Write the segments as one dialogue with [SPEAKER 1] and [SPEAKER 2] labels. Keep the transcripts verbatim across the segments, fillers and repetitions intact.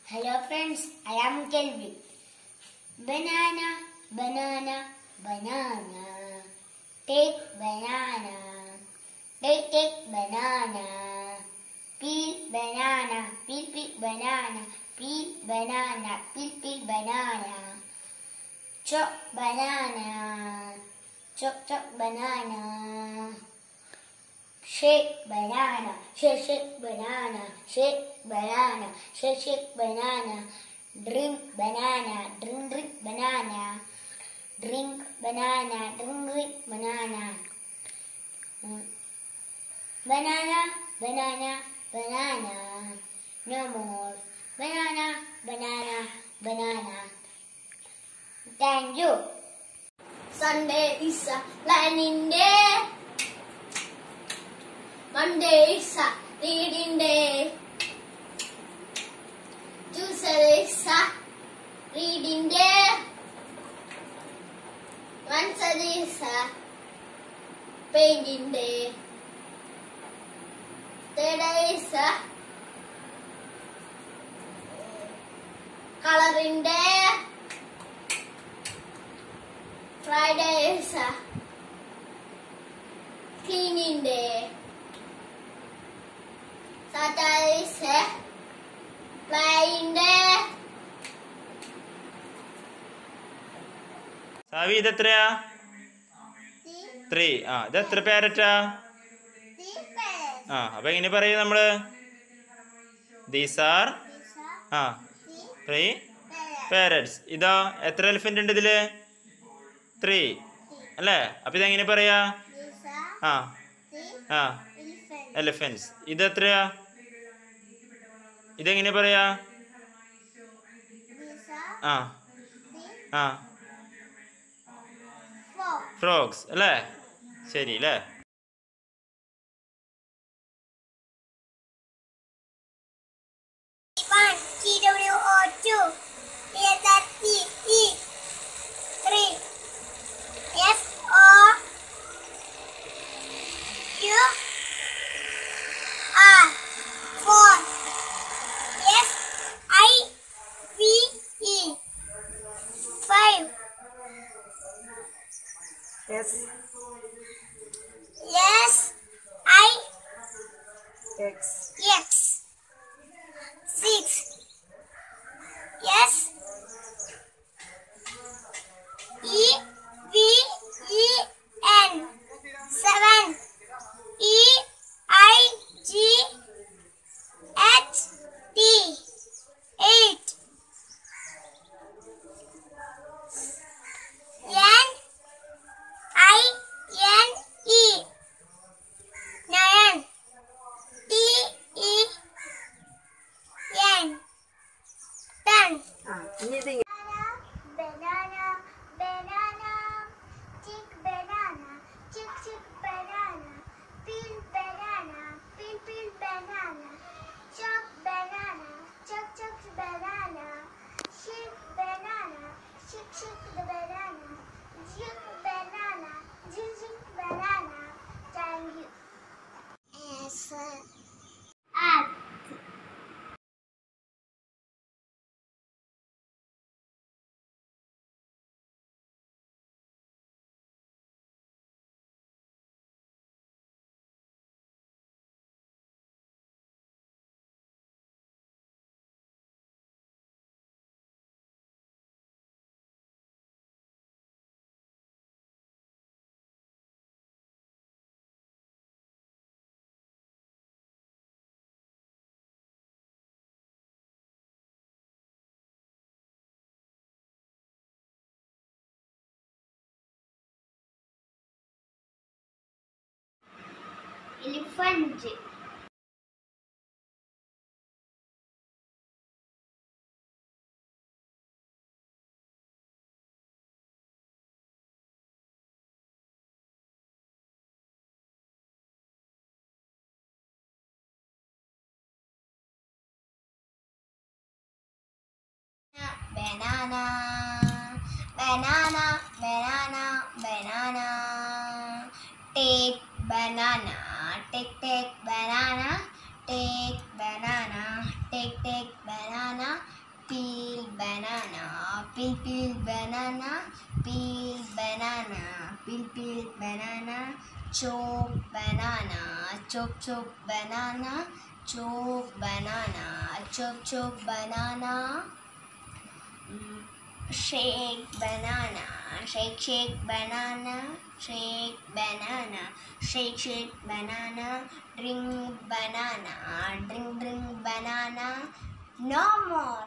[SPEAKER 1] Hello friends, I am Kelvin. Banana, banana, banana. Take banana. Take, take banana. Peel banana, peel, peel banana. Peel banana, peel, peel banana. Chop banana. Chop, chop banana. Shake banana, shake, shake banana, shake banana, shake, shake banana. Drink banana, drink, drink banana. Drink banana, drink, drink banana. Banana, banana, banana. No more. Banana, banana, banana. Thank you.
[SPEAKER 2] Sunday is a planning day. Monday is a reading day. Tuesday is a reading day. Wednesday is a painting day. Thursday is a coloring day. Friday is a cleaning day. Saturday is a playing day.
[SPEAKER 3] Savi, ഇത് എത്രയാ? Three. ആ ഇത് എത്ര പാരറ്റാ? ആ അപ്പൊ എങ്ങനെ പറയും നമ്മള്? ദീസ് ആർ ആ ത്രീ പാരറ്റ്സ്. ഇതോ എത്ര എലിഫന്റ് ഉണ്ട് ഇതില്? ത്രീ അല്ലേ? അപ്പൊ ഇതെങ്ങനെ പറയാ? ആ ആ എലിഫന്റ്സ്. ഇത് എത്രയാ? ഇതെങ്ങനെ പറയാ? ആ ആ ഫ്രോഗ്സ് അല്ലേ? ശരി അല്ലേ?
[SPEAKER 1] One, T W O two, P S R T E, three, F O Q R, four, S I V E, five,
[SPEAKER 4] S
[SPEAKER 1] S I
[SPEAKER 4] X
[SPEAKER 1] X, six, S E V E N, seven, E I G H T, eight, N I N E, nine, T E N, ten.
[SPEAKER 4] ആ ഇനി ഇത്
[SPEAKER 1] Banana, banana, chick banana, chick chick banana, peel banana, peel peel banana, chop banana, chop chop banana, shake banana, shake shake the banana, jig banana, jig jig banana. Thank you. Yes. Add. Elephant. Banana, banana, banana, banana. Take banana, take take banana, take banana, take take banana,
[SPEAKER 2] Peel peel banana, peel banana, peel peel banana, chop banana, chop chop banana, chop banana, chop chop banana. Mm, shake banana, shake shake banana, shake banana, shake shake banana, drink banana, drink drink banana. No more.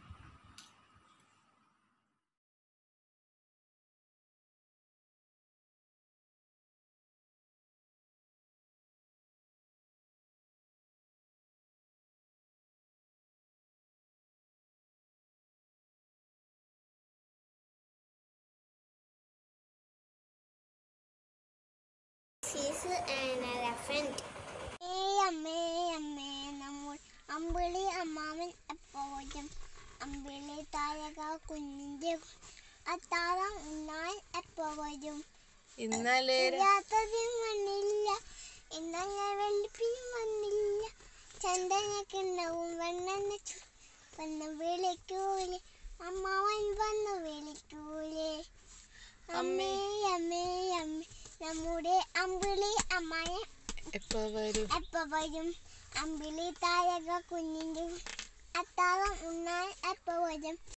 [SPEAKER 1] She's an elephant.
[SPEAKER 2] അമ്മേ അമ്മേ നമ്മൾ അമ്പിളി അമ്മാവൻ എപ്പോഴും അമ്പിളി താരക കുഞ്ഞിൻ്റെ അത്താഴം ഉണ്ണാൻ എപ്പോഴും
[SPEAKER 4] ഇന്നലെ
[SPEAKER 2] രാത്രി വന്നില്ല ഇന്നലെ വെളുപ്പിന് വന്നില്ല ചന്ദനൊക്കെ ഉണ്ടാവും വെണ്ണ വന്ന് വിളിക്കൂലേ അമ്മാവൻ വന്ന് വിളിക്കൂലേ അമ്മേ അമ്മേ അമ്മേ നമ്മുടെ അമ്പിളി അമ്മായ
[SPEAKER 4] എപ്പോ വരും
[SPEAKER 2] എപ്പോ വരും അമ്പിളി താരക കുഞ്ഞിൻ്റെ അത്താഴം ഉണ്ണാൻ എപ്പോ വരും